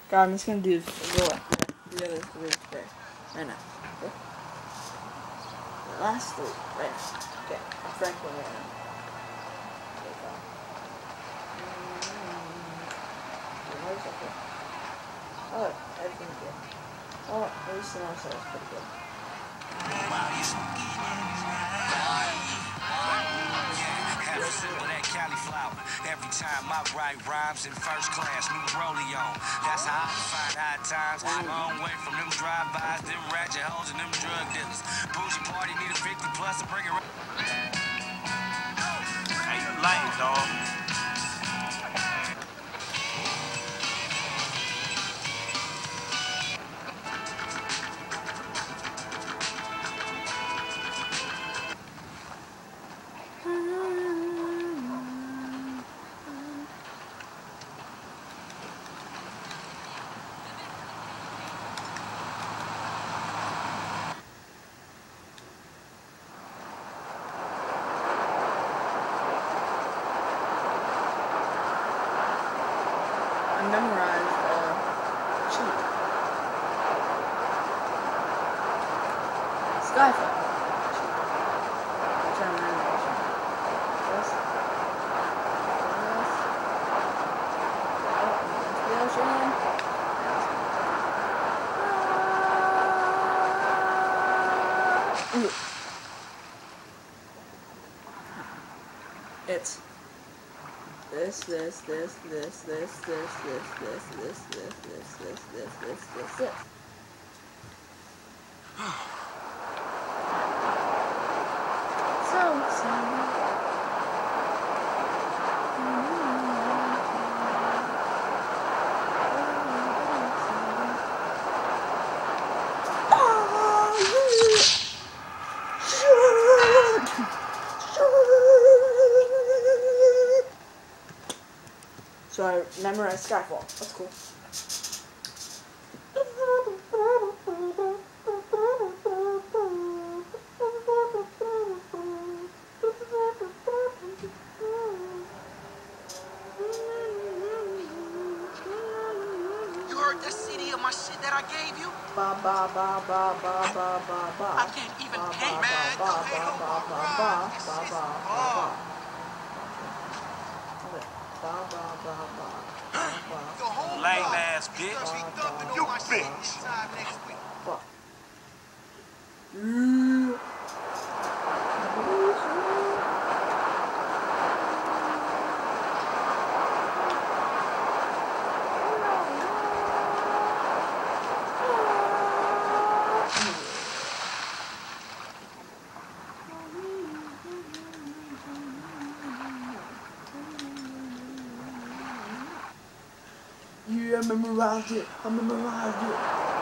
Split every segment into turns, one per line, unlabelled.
God, I'm just gonna do the other three first. Right now. Okay. The last three. Right now. Okay. Franklin right now. Okay. Oh, everything's good. Oh, at least the noise is pretty good.
Every time I write rhymes in first class, new rollie on. That's how I find high times. Long way from them drive-bys, them ratchet hoes, and them drug dealers. Bougie party need a 50 plus to bring it. Hey, you lame, dog.
I memorized cheat. Skyfall. Which I memorized. This. The ocean. Ooh. It's this. So excited. So I memorized Skyfall. That's cool.
You heard that CD of my shit that I gave you?
Ba ba ba ba ba ba ba ba.
I can't even paint, man. Don't hate on my rhyme. This shit's hard. Lame ass bitch. You bitch.
Fuck. Yeah, I memorized it. I memorized it.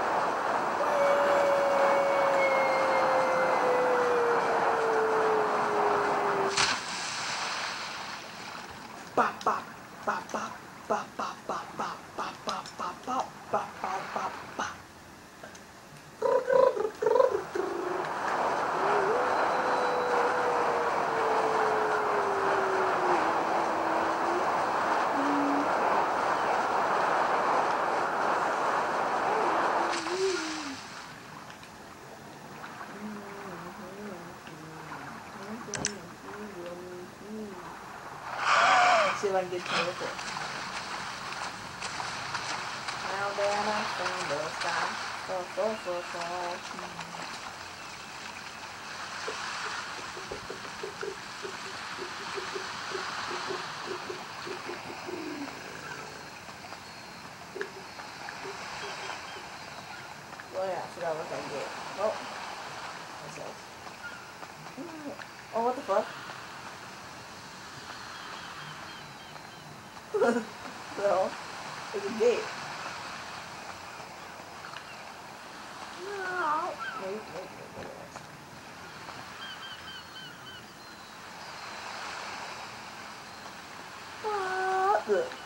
Ba ba ba ba ba ba ba ba ba ba ba ba ba ba ba. See if I can get to the report. Now then I found the sky. Oh yeah, I forgot what I did. Oh. What's else? Oh, what the fuck? So, there's a gate. No. Wait. Look.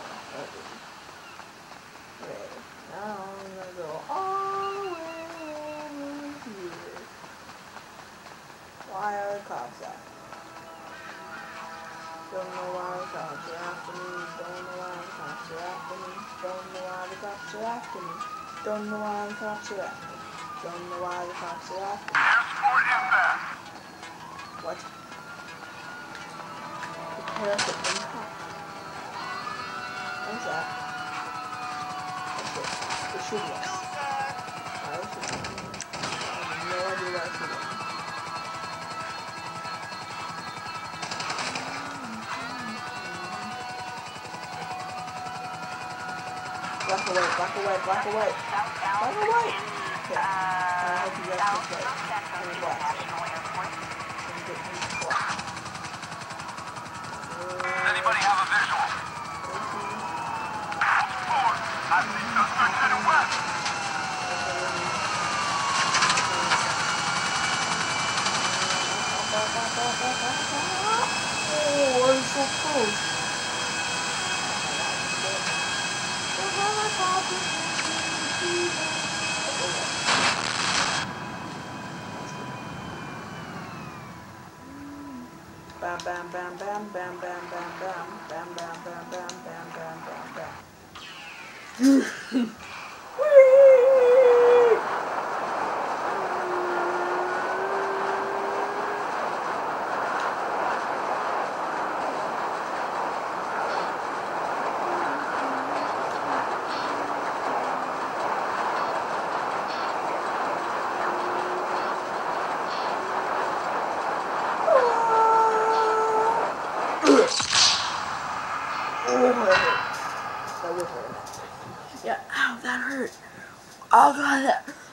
Okay. Now I'm gonna go all the way over here. Why are the cops out? Don't know why the cops are after me. Don't know why the cops are after me. Don't know why the cops are after me. Don't know why the cops are after me. Don't know why the cops are after me.
Escort inbound.
What? Prepare for income. What's that? What's it? The shoot one. I have no idea what I should do. Black away, black away, black away. Black away! Okay. I hope you guys can play. I'm gonna blast it. I'm gonna get him black.
Anybody have a visual? I see suspect to the west.
Oh, I'm so close. Bam bam bam bam bam bam bam bam bam bam bam bam bam bam bam bam. That would hurt. Yeah, ow, that hurt. Oh god, that hurt.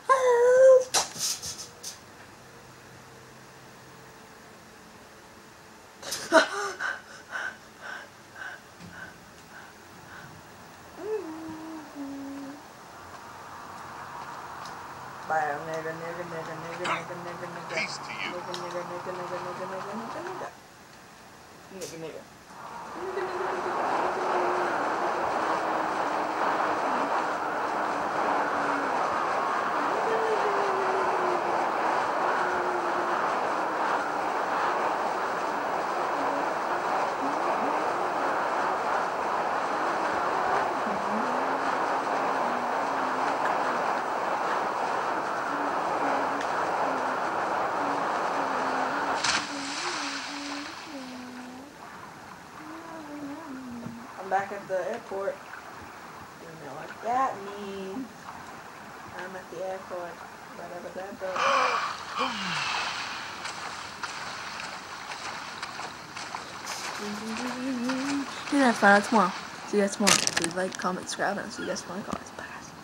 Bye, nigga, nigga, nigga, nigga, nigga, nigga, nigga.
Peace to you.
Nigga, nigga, nigga, nigga, nigga, nigga, nigga, nigga. Nigga, nigga. Back at the airport. You know what that means. I'm at the airport. Yeah, that's fine. That's tomorrow. See you guys tomorrow. Please like, comment, subscribe, and I'll see you guys tomorrow. Bye, guys.